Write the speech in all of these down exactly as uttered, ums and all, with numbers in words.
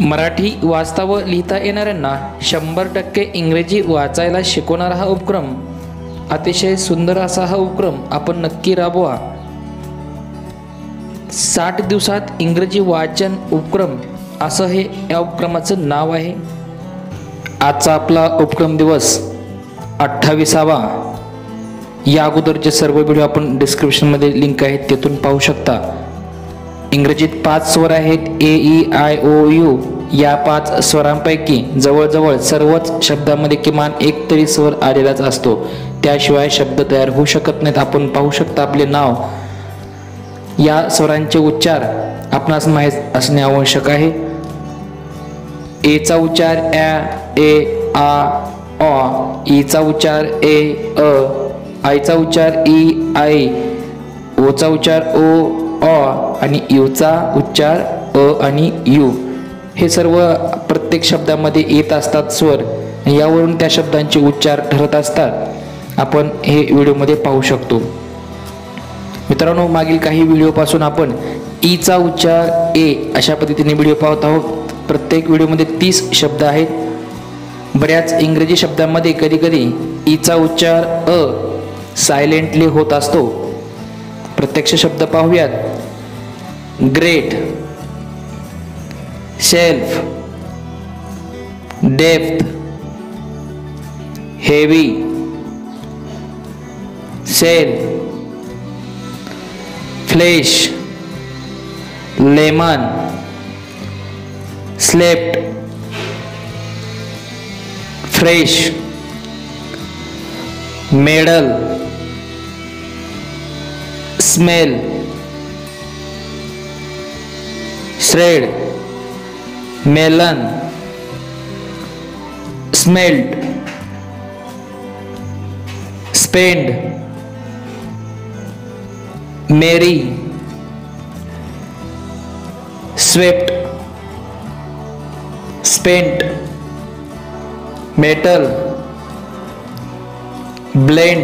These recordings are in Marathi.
मराठी वाचता व लिहिता येणाऱ्यांना शंभर टक्के इंग्रजी वाचायला शिकवणारा हा उपक्रम, अतिशय सुंदर असा हा उपक्रम आपण नक्की राबवा। साठ दिवसात इंग्रजी वाचन उपक्रम असं हे या उपक्रमाचं नाव आहे। आजचा आपला उपक्रम दिवस अठ्ठावीसावा। या अगोदरचे सर्व व्हिडिओ आपण डिस्क्रिप्शनमध्ये लिंक आहेत तिथून पाहू शकता। इंग्रजीत पाच स्वर आहेत, A E I O U. या पाच स्वरांपैकी जवळजवळ सर्वच शब्दामध्ये किमान एक तरी स्वर आलेलाच असतो, त्याशिवाय शब्द तयार होऊ शकत नाहीत। आपण पाहू शकता आपले नाव, या स्वरांचे उच्चार आपणास माहीत असणे आवश्यक आहे। ए चा उच्चार ॲ, ए, आ, ऑ। ई चा उच्चार ए, अ। आय चा उच्चार ई, आय। ओ चा उच्चार ओ, ऑ आणि यू चा उच्चार अ आणि यू। हे सर्व प्रत्येक शब्दामध्ये येत असतात स्वर, यावरून त्या शब्दांचे उच्चार ठरत असतात। आपण हे व्हिडिओमध्ये पाहू शकतो। मित्रांनो, मागील काही व्हिडिओपासून आपण ई चा उच्चार ए अशा पद्धतीने व्हिडिओ पाहत आहोत। प्रत्येक व्हिडिओमध्ये तीस शब्द आहेत। बऱ्याच इंग्रजी शब्दांमध्ये कधी कधी ई चा उच्चार अ सायलेंटली होत असतो। प्रत्यक्ष शब्द पाहूयात। Great, shelf, depth, heavy, sell, flesh, lemon, slept, fresh, medal, smell, shred, melon, smelt, spend, merry, swept, spent, metal, blend,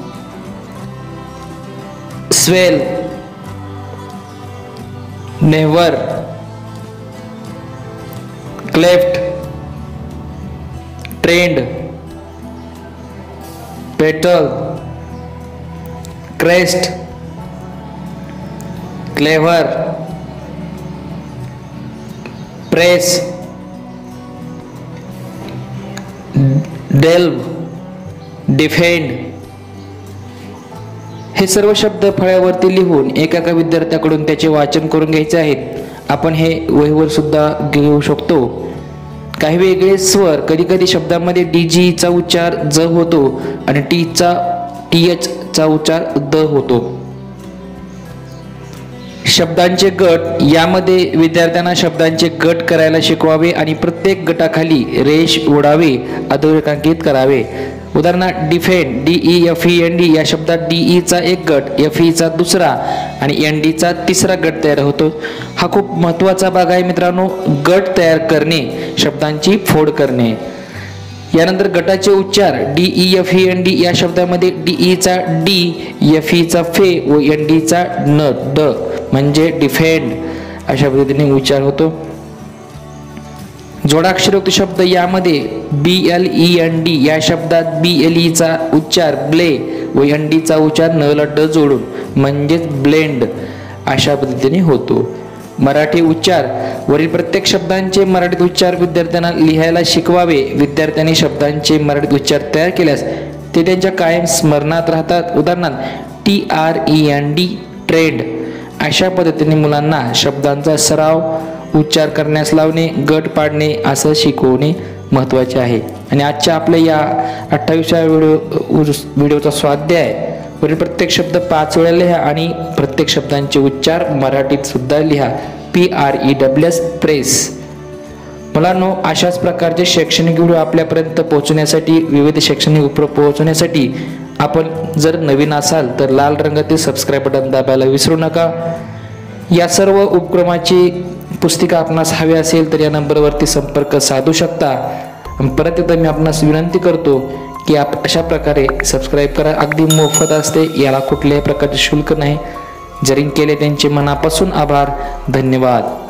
swell, never, cleft, trend, petal, crest, clever, press, delve, defend. हे सर्व शब्द फळ्यावरती लिहून एका एका विद्यार्थ्याकडून त्याचे वाचन करून घ्यायचे आहेत। आपण हे वहीवर सुद्धा घेऊ शकतो। काही वेगळे स्वर कधी कधी शब्दामध्ये डी जी चा उच्चार ज होतो आणि टी चा टी एच चा उच्चार द होतो। शब्दांचे गट, यामध्ये विद्यार्थ्यांना शब्दांचे गट करायला शिकवावे आणि प्रत्येक गटाखाली रेष ओढावे, अधोरेखांकित करावे। उदाहरणार्थ defend, D E F E N D या शब्दात डी ई चा एक गट, एफ ई चा दुसरा आणि एन डी चा तिसरा गट तयार होतो। हा खूप महत्त्वाचा भाग आहे मित्रांनो, गट तयार करणे, शब्दांची फोड करणे। यानंतर गटाचे उच्चार, D E F E N D या शब्दामध्ये डी ई चा डी, एफ ई चा फे व एन डी चा न ड म्हणजे डिफेंड अशा पद्धतीने उच्चार होतो। जोडाक्षरयुक्त शब्द, यामध्ये B L E N D या शब्दात बी एल ई चा उच्चार ब्ले व एन डी चा उच्चार न ला ड जोडून म्हणजेच ब्लेंड अशा पद्धतीने होतो। मराठी उच्चार, वरील प्रत्येक शब्दांचे मराठीत उच्चार विद्यार्थ्यांना लिहायला शिकवावे। विद्यार्थ्यांनी शब्दांचे मराठीत उच्चार तयार केल्यास ते त्यांच्या कायम स्मरणात राहतात। उदाहरणार्थ T R E N D, trend. अशा पद्धतीने मुलांना शब्दांचा सराव, उच्चार करण्यास लावणे, गट पाडणे असं शिकवणे महत्त्वाचे आहे। आणि आजच्या आपल्या या अठ्ठावीसव्या व्हिडिओ व्हिडिओचा स्वाध्याय, वरील प्रत्येक शब्द पाच वेळा लिहा आणि प्रत्येक शब्दांचे उच्चार मराठीत सुद्धा लिहा। P R E W S, press. मुलांनो, अशाच प्रकारचे शैक्षणिक व्हिडिओ आपल्यापर्यंत पोहोचण्यासाठी, विविध शैक्षणिक उपक्रम पोहोचण्यासाठी आपण जर नवीन असाल तर लाल रंगातील सबस्क्राईब बटन दाबायला विसरू नका। या सर्व उपक्रमाची पुस्तिका आपणास हवी असेल तर या नंबरवरती संपर्क साधू शकता। परत एकदा मी आपणास विनंती करतो की आप अशा प्रकारे सबस्क्राईब करा, अगदी मोफत असते, याला कुठल्याही प्रकारचे शुल्क नाही। जरी केले त्यांचे मनापासून आभार, धन्यवाद।